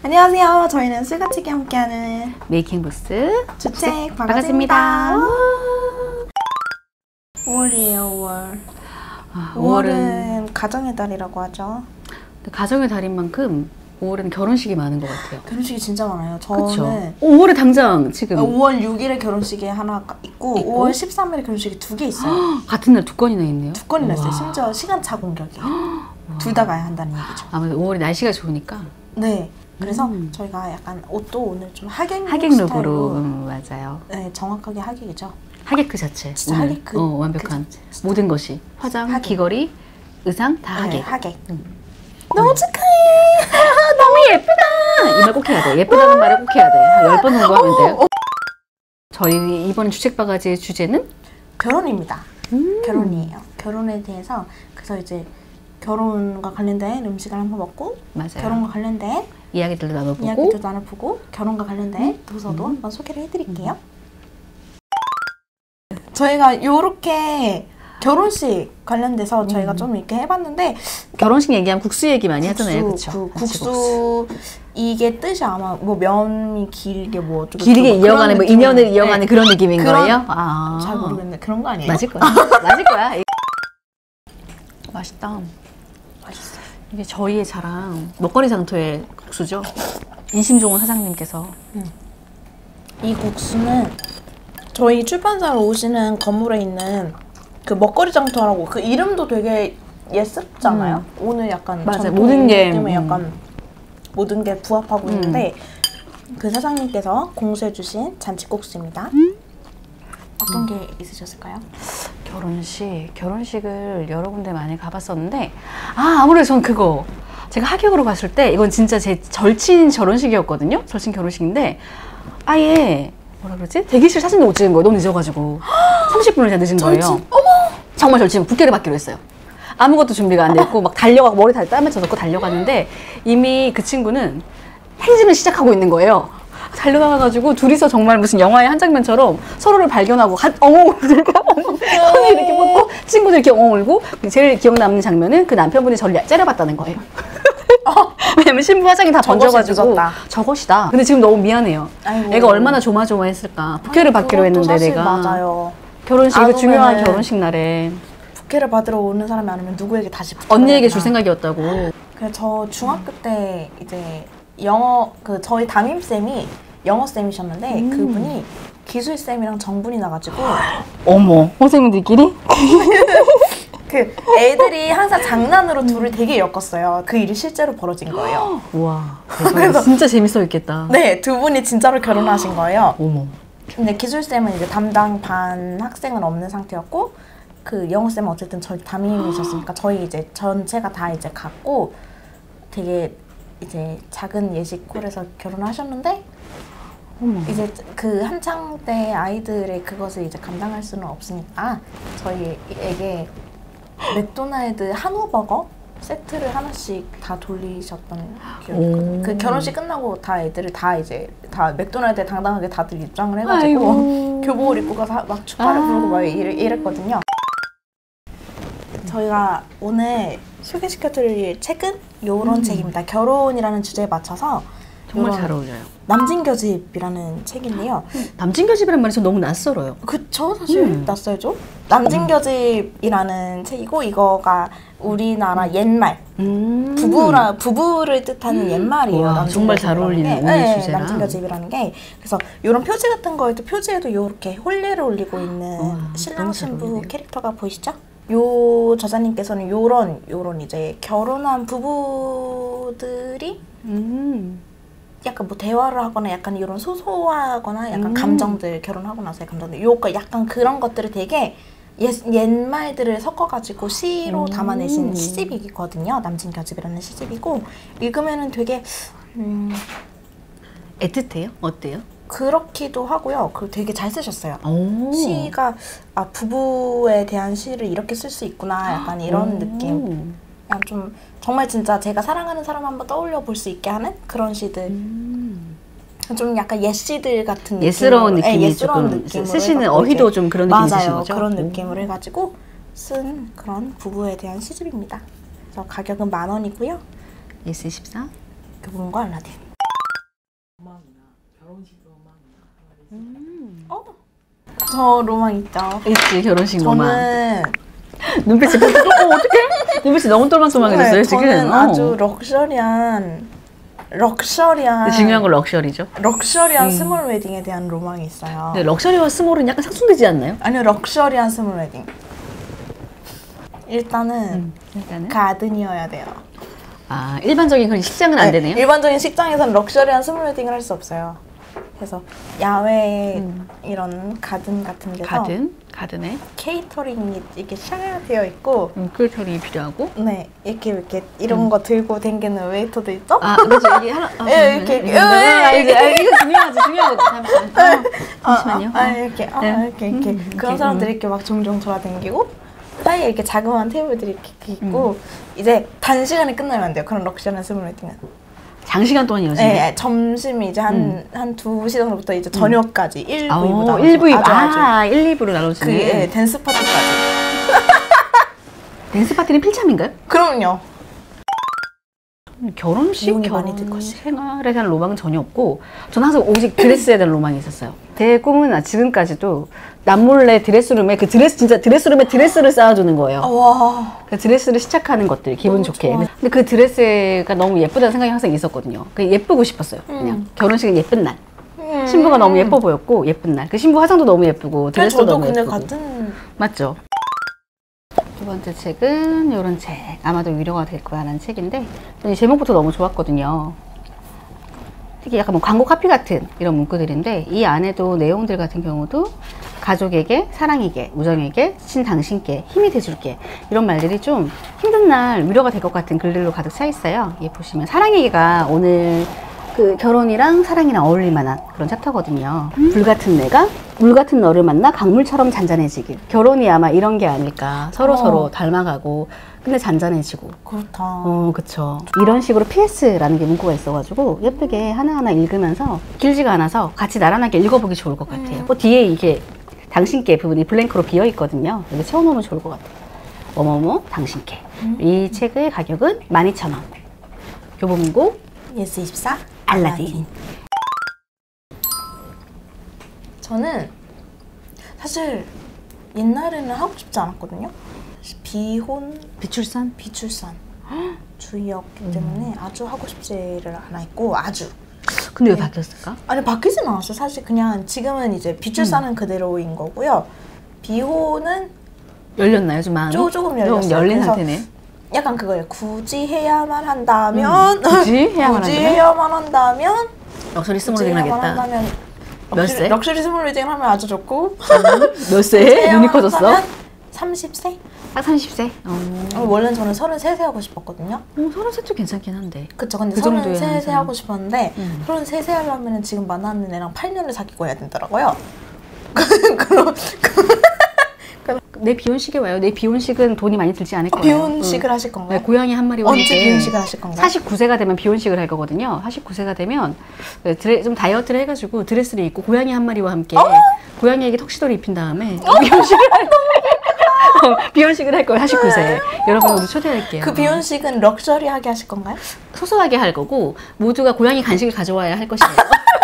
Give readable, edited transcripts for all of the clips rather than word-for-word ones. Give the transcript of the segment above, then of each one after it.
안녕하세요. 저희는 술같이 함께하는 메이킹부스 주책 반갑습니다. 5월이에요. 5월. 5월은 가정의 달이라고 하죠. 가정의 달인 만큼 5월에는 결혼식이 많은 것 같아요. 결혼식이 진짜 많아요. 저는 그쵸? 5월에 당장 지금 5월 6일에 결혼식이 하나 있고 5월 13일에 결혼식이 2개 있어요. 같은 날 2건이나 있네요. 2건이나 있어요. 심지어 시간차 공격이에요. 둘 다 가야 한다는 얘기죠. 아무래도 5월이 날씨가 좋으니까. 네. 그래서 저희가 약간 옷도 오늘 좀 하객 룩으로 맞아요. 네, 정확하게 하객이죠. 하객 그 자체. 진짜 하객 그 완벽한 모든 것이 화장, 하객. 귀걸이, 의상 다 하객. 네, 하객. 너무 축하해. 너무 예쁘다. 이 말 꼭 해야 돼. 예쁘다는 말을 꼭 해야 돼. 한 10번 정도 하면 돼요. 저희 이번 주책바가지의 주제는 결혼입니다. 결혼이에요. 결혼에 대해서 그래서 이제 결혼과 관련된 음식을 한번 먹고 맞아요. 결혼과 관련된 이야기들도 나눠보고 이야기도 나눠보고 결혼과 관련된 도서도 한번 소개를 해드릴게요. 저희가 요렇게 결혼식 관련돼서 저희가 좀 이렇게 해봤는데 결혼식 얘기하면 국수 얘기 많이 하잖아요. 그쵸? 국수 이게 뜻이 아마 뭐 면이 길게 뭐 길게 이어가는 뭐 인연을 이어가는 그런 느낌인 거예요? 잘 모르겠네. 그런 거 아니에요? 맞을 거야. 맞을 거야. 맛있다. 맛있어요. 이게 저희의 자랑 먹거리 장터의 국수죠. 인심종원 사장님께서 이 국수는 저희 출판사로 오시는 건물에 있는 그 먹거리 장터라고 그 이름도 되게 예스럽잖아요. 오늘 약간 맞아요. 모든 게 때문에 약간 모든 게 부합하고 있는데 그 사장님께서 공수해주신 잔치국수입니다. 어떤 게 있으셨을까요? 결혼식을 여러 군데 많이 가봤었는데 아무래도 전 그거 제가 하객으로 갔을 때 이건 진짜 제 절친 결혼식이었거든요. 절친 결혼식인데 아예 뭐라 그러지? 대기실 사진도 못 찍은 거예요. 너무 늦어가지고 30분을 제가 늦은 거예요. 어머! 정말 절친 부케를 받기로 했어요. 아무것도 준비가 안 됐고 막 달려가고 머리 다 땀에 젖었고 달려갔는데 이미 그 친구는 행진을 시작하고 있는 거예요. 달려나가가지고 둘이서 정말 무슨 영화의 한 장면처럼 서로를 발견하고 엉엉 울고 손을 이렇게 뻗고 친구들 이렇게 엉엉 울고 제일 기억 남는 장면은 그 남편분이 저를 째려봤다는 거예요. 왜냐면 신부 화장이 다 번져가지고 저것이다. 근데 지금 너무 미안해요. 아이고. 애가 얼마나 조마조마했을까. 부케를 받기로 했는데 내가 맞아요. 결혼식 이거 중요한 결혼식 날에 부케를 받으러 오는 사람이 아니면 누구에게 다시 언니에게 줄 생각이었다고. 그래서 저 중학교 때 이제 영어 저희 담임쌤이 영어쌤이셨는데 그분이 기술쌤이랑 정분이 나가지고 어머 선생님들끼리? 그 애들이 항상 장난으로 둘을 되게 엮었어요. 그 일이 실제로 벌어진 거예요. 우와 그래서 진짜 재밌었겠다. 네, 두 분이 진짜로 결혼하신 거예요. 어머. 근데 기술쌤은 이제 담당 반 학생은 없는 상태였고 그 영어쌤은 어쨌든 저희 담임이셨으니까 저희 이제 전체가 다 이제 갔고 되게 이제 작은 예식홀에서 결혼하셨는데 이제 그 한창 때 아이들의 그것을 이제 감당할 수는 없으니까 저희에게 맥도날드 한우버거 세트를 하나씩 다 돌리셨던 기억이 있거든요. 그 결혼식 끝나고 다 애들을 다 이제 다 맥도날드에 당당하게 다들 입장을 해가지고 교복을 입고 가서 막 축가를 부르고 막 이랬거든요. 저희가 오늘 소개시켜드릴 책은 요런 책입니다. 결혼이라는 주제에 맞춰서 정말 잘 어울려요. 남진겨집이라는 책인데요. 남진겨집이라는 말이 전 너무 낯설어요. 그쵸? 사실 낯설죠? 남진겨집이라는 책이고 이거가 우리나라 옛말 부부를 뜻하는 옛말이에요. 와, 정말 잘 어울리는 오늘 주제랑. 남진겨집이라는 게 그래서 이런 표지 같은 거에도 표지에도 이렇게 홀레를 올리고 있는 신랑 신부 캐릭터가 보이시죠? 요 저자님께서는 요런 이제 결혼한 부부들이 약간 뭐 대화를 하거나 약간 이런 소소하거나 약간 감정들 결혼하고 나서의 감정들 요거 약간 그런 것들을 되게 옛말들을 섞어가지고 시로 담아내신 시집이거든요. 남진겨집이라는 시집이고 읽으면은 되게 애틋해요? 어때요? 그렇기도 하고요. 그 되게 잘 쓰셨어요. 시가 부부에 대한 시를 이렇게 쓸 수 있구나 약간 이런 느낌. 그냥 좀 정말 진짜 제가 사랑하는 사람 한번 떠올려 볼 수 있게 하는 그런 시들. 좀 약간 옛시들 같은 예스러운 느낌이 조금 쓰시는 어휘도 좀 그런 느낌이 드신 거죠? 그런 느낌을 해가지고 쓴 그런 부부에 대한 시집입니다. 그래서 가격은 10,000원이고요. 예스 14 교본과 알라딘. 저 로망 있죠. 있지, 결혼식 로망. 저는 눈빛이 어떻게? 눈빛이 너무 똘망똘망해졌어요 지금. 저는 아주 럭셔리한 중요한 건 럭셔리죠. 스몰 웨딩에 대한 로망이 있어요. 근데 럭셔리와 스몰은 약간 상충되지 않나요? 아니요, 럭셔리한 스몰 웨딩. 일단은 가든이어야 돼요. 아, 일반적인 그런 식장은 안 되네요. 일반적인 식장에서는 럭셔리한 스몰 웨딩을 할 수 없어요. 그래서 야외 이런 가든 같은 데서 가든에 케이터링이 이렇게 샤 되어 있고 케이터링이 필요하고 네 이렇게 이런 거 들고 댕기는 웨이터도 있죠? 아 그렇죠. 이게 하나 이렇게 이거 중요한 거지. 잠시만요. 이렇게 그런 사람들이 이렇게 막 종종 돌아다니고 사이에 이렇게 자그마한 테이블들이 이렇게 있고 이제 단시간에 끝나면 안 돼요. 그런 럭셔리한 스몰 웨딩은. 장시간 동안 이어지네. 네, 점심이 이제 한 2시 정도부터 이제 저녁까지 1, 2부 나눠서 1, 2부로 나눠지네. 그 댄스 파티까지. 댄스 파티는 필참인가요? 그럼요. 결혼식 많이 들 것이에요. 생활에 대한 로망은 전혀 없고 저는 항상 오직 드레스에 대한 로망이 있었어요. 제 꿈은 지금까지도 남몰래 드레스룸에 진짜 드레스룸에 드레스를 쌓아주는 거예요. 와. 그 드레스를 시착하는 것들 기분 좋게. 좋아. 근데 그 드레스가 너무 예쁘다는 생각이 항상 있었거든요. 예쁘고 싶었어요. 그냥 결혼식은 예쁜 날. 신부가 너무 예뻐 보였고 예쁜 날. 그 신부 화장도 너무 예쁘고 드레스도 너무 예쁘고. 저도 근데 같은 맞죠. 두 번째 책은 이런 책. 아마도 위로가 될 거야라는 책인데 이 제목부터 너무 좋았거든요. 특히 약간 뭐 광고 카피 같은 이런 문구들인데 이 안에도 내용들 같은 경우도 가족에게, 사랑에게, 우정에게, 친 당신께, 힘이 돼줄게 이런 말들이 좀 힘든 날 위로가 될 것 같은 글들로 가득 차 있어요. 이 보시면 사랑에게가 오늘 그 결혼이랑 사랑이랑 어울릴 만한 그런 챕터거든요. 불같은 내가 물 같은 너를 만나 강물처럼 잔잔해지길. 결혼이 아마 이런 게 아닐까. 서로 닮아가고 근데 잔잔해지고. 그렇다. 그쵸. 이런 식으로 PS라는 게 문구가 있어가지고 예쁘게 하나하나 읽으면서 길지가 않아서 같이 나란하게 읽어보기 좋을 것 같아요. 뒤에 이게 당신께 부분이 블랭크로 비어 있거든요. 여기 채워놓으면 좋을 것 같아요. 뭐뭐뭐 당신께. 이 책의 가격은 12,000원. 교보문고 예스24 알라딘. 저는 사실 옛날에는 하고 싶지 않았거든요. 비출산 주의였기 때문에 아주 하고 싶지를 않았고 아주. 근데 왜 바뀌었을까? 아니 바뀌진 않았어요. 사실 그냥 지금은 이제 비출산은 그대로인 거고요. 비혼은 열렸나요? 좀 마음이? 조금 열렸어요. 좀 열린 상태네. 약간 그거예요. 굳이 해야만 한다면 굳이 해야만 한다면 럭셔리 스몰 웨딩 하겠다. 몇 세? 럭셔리 스몰 웨딩을 하면 아주 좋고. 몇 세? 눈이 커졌어? 30세? 딱 30세? 원래는 저는 33세 하고 싶었거든요. 33도 괜찮긴 한데. 그쵸. 근데 그 33세 하고 싶었는데 33세 하려면 지금 만나는 애랑 8년을 사귀고 해야 되더라고요. 내 비혼식에 와요. 내 비혼식은 돈이 많이 들지 않을 거예요. 비혼식을 하실 건가요? 네, 고양이 한 마리와 언제 함께 비혼식을 하실 건가요? 49세가 되면 비혼식을 할 거거든요. 49세가 되면 좀 다이어트를 해가지고 드레스를 입고 고양이 한 마리와 함께 고양이에게 턱시도를 입힌 다음에 비혼식을 할 거예요. 비혼식을 할 거예요. 49세. 여러분 모두 초대할게요. 그 비혼식은 럭셔리하게 하실 건가요? 소소하게 할 거고 모두가 고양이 간식을 가져와야 할 것이에요.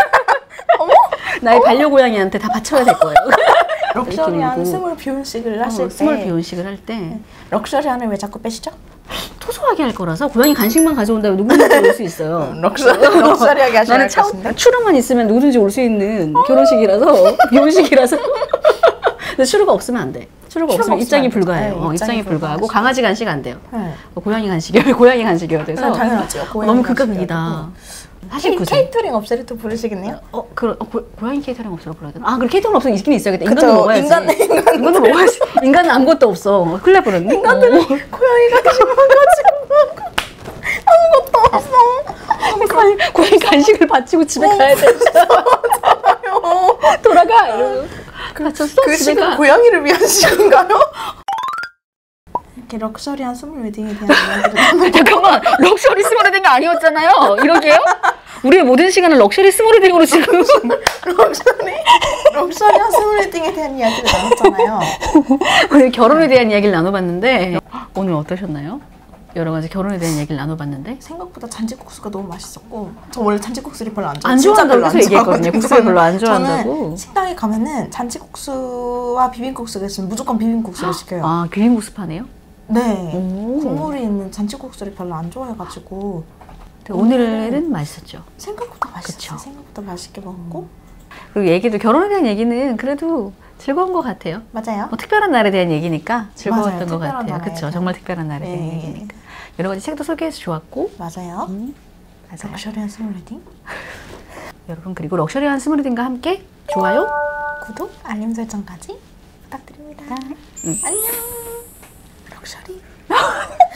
나의 반려고양이한테 다 바쳐야 될 거예요. 럭셔리한 스몰 비혼식을 하실 때 스몰 비혼식을 할 때 럭셔리한을 왜 자꾸 빼시죠? 소소하게 할 거라서 고양이 간식만 가져온다면 누구든지 올 수 있어요. 럭셔리하게 하셔야 할 나는 것인데 추루만 있으면 누구든지 올 수 있는 결혼식이라서 비혼식이라서 근데 추루가 없으면 안 돼. 추루가 없으면 입장이 불가해요. 네, 입장이 불가하고 강아지 간식 안 돼요. 네. 고양이 간식이어야 돼서 당연하죠. 너무 극강이다. 49세. 케이터링 업체를 또 부르시겠네요? 고양이 케이터링 업체로 불러야 되나? 그럼 케이터링 없으면 있긴 있어야겠다. 그쵸, 인간도 먹어야지. 인간도 먹어야지. 인간은 아무것도 없어. 큰일 날 뻔했네. 인간들은 고양이 간식만 가지고 아무것도 없어. 고양이 간식을 바치고 집에 가야 돼. 돌아가. 이러고. 그 식은 고양이를 위한 식인가요? 이렇게 럭셔리한 스몰 웨딩에 대한 이야기를 잠깐만, 럭셔리 스몰 웨딩이 아니었잖아요. 이러게요? 우리의 모든 시간을 럭셔리 스몰 웨딩으로 지금 럭셔리한 스몰 웨딩에 대한 이야기를 나눴잖아요. 오늘 결혼에 대한 이야기를 나눠봤는데 오늘 어떠셨나요? 여러 가지 결혼에 대한 얘기를 나눠봤는데 생각보다 잔치국수가 너무 맛있었고 저 원래 잔치국수를 별로 안 좋아해요. 안 진짜 좋아한다고 별로 안 계속 얘기했거든요. 좋아하거든요. 국수를 별로 안 저는 좋아한다고. 식당에 가면은 잔치국수와 비빔국수가 있으면 무조건 비빔국수를 시켜요. 아, 비빔국수 파네요? 네. 오. 국물이 있는 잔치국수를 별로 안 좋아해가지고 오늘은 맛있었죠. 생각보다 맛있었어요. 그쵸. 생각보다 맛있게 먹었고 그리고 얘기도 결혼에 대한 얘기는 그래도 즐거운 것 같아요. 맞아요. 특별한 날에 대한 얘기니까 즐거웠던 맞아요. 것 특별한 같아요. 날에 그렇죠. 대한. 정말 특별한 날에 대한 네. 얘기니까. 여러 가지 책도 소개해서 좋았고 맞아요. 맞아요. 럭셔리한 스몰리딩 여러분 그리고 럭셔리한 스몰리딩과 함께 좋아요 구독 알림 설정까지 부탁드립니다. 안녕 럭셔리